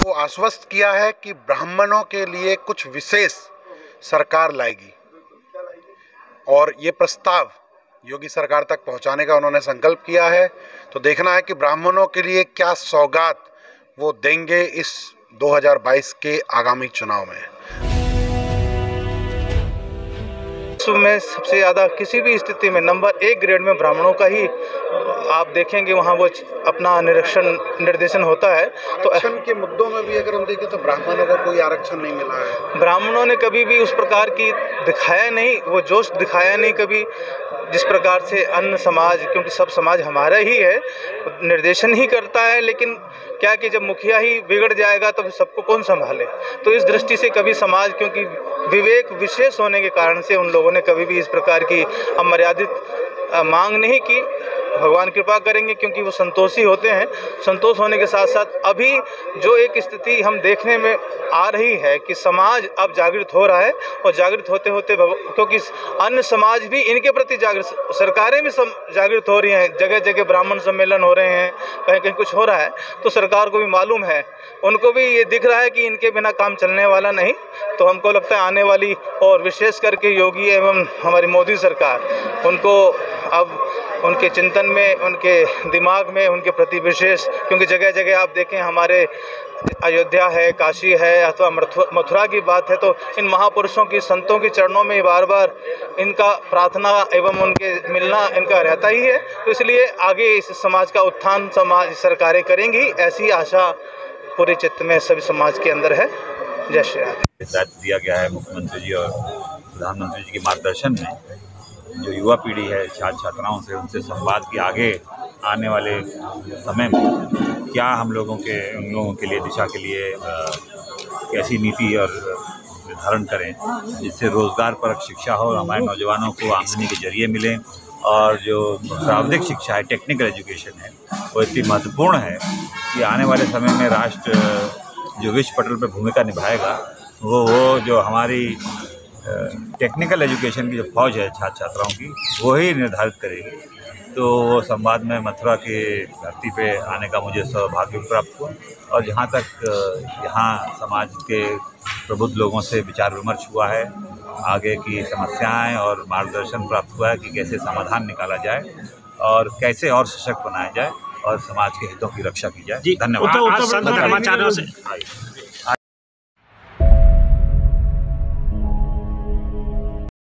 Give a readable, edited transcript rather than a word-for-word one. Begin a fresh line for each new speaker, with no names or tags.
को आश्वस्त किया है कि ब्राह्मणों के लिए कुछ विशेष सरकार लाएगी और ये प्रस्ताव योगी सरकार तक पहुंचाने का उन्होंने संकल्प किया है। तो देखना है कि ब्राह्मणों के लिए क्या सौगात वो देंगे इस 2022 के आगामी चुनाव में।
विश्व में सबसे ज़्यादा किसी भी स्थिति में नंबर 1 ग्रेड में ब्राह्मणों का ही आप देखेंगे वहाँ वो अपना निर्देशन होता है। तो
आरक्षण के मुद्दों में भी अगर हम देखें तो ब्राह्मणों को कोई आरक्षण नहीं मिला है।
ब्राह्मणों ने कभी भी उस प्रकार की दिखाया नहीं, वो जोश दिखाया नहीं कभी जिस प्रकार से अन्य समाज, क्योंकि सब समाज हमारा ही है, निर्देशन ही करता है। लेकिन क्या कि जब मुखिया ही बिगड़ जाएगा तो सबको कौन संभाले। तो इस दृष्टि से कभी समाज, क्योंकि विवेक विशेष होने के कारण से उन लोगों ने कभी भी इस प्रकार की अमर्यादित मांग नहीं की। भगवान कृपा करेंगे क्योंकि वो संतोषी होते हैं। संतोष होने के साथ साथ अभी जो एक स्थिति हम देखने में आ रही है कि समाज अब जागृत हो रहा है और जागृत होते होते क्योंकि अन्य समाज भी इनके प्रति जागृत, सरकारें भी जागृत हो रही हैं। जगह जगह ब्राह्मण सम्मेलन हो रहे हैं, कहीं कहीं कुछ हो रहा है। तो सरकार को भी मालूम है, उनको भी ये दिख रहा है कि इनके बिना काम चलने वाला नहीं। तो हमको लगता है आने वाली और विशेष करके योगी एवं हमारी मोदी सरकार, उनको अब उनके चिंतन में, उनके दिमाग में उनके प्रति विशेष, क्योंकि जगह जगह आप देखें हमारे अयोध्या है, काशी है अथवा मथुरा की बात है, तो इन महापुरुषों की, संतों के चरणों में बार बार इनका प्रार्थना एवं उनके मिलना इनका रहता ही है। तो इसलिए आगे इस समाज का उत्थान समाज सरकारें करेंगी, ऐसी आशा पूरे चित्त में सभी समाज के अंदर है। जय श्री राम।
दायित्व दिया गया है मुख्यमंत्री जी और प्रधानमंत्री जी के मार्गदर्शन में जो युवा पीढ़ी है, छात्र छात्राओं से, उनसे संवाद की आगे आने वाले समय में क्या हम लोगों के लिए दिशा के लिए कैसी नीति और निर्धारण करें जिससे रोज़गार परक शिक्षा हो, हमारे नौजवानों को आमदनी के जरिए मिलें। और जो प्राविधिक शिक्षा है, टेक्निकल एजुकेशन है, वो इतनी महत्वपूर्ण है कि आने वाले समय में राष्ट्र जो विश्व पटल पर भूमिका निभाएगा वो जो हमारी टेक्निकल एजुकेशन की जो फौज है छात्र छात्राओं की, वो ही निर्धारित करेगी। तो वो संवाद में मथुरा के धरती पे आने का मुझे सौभाग्य प्राप्त हुआ और जहाँ तक यहाँ समाज के प्रबुद्ध लोगों से विचार विमर्श हुआ है, आगे की समस्याएं और मार्गदर्शन प्राप्त हुआ है कि कैसे समाधान निकाला जाए और कैसे और सशक्त बनाया जाए और समाज के हितों की रक्षा की जाए। धन्यवाद।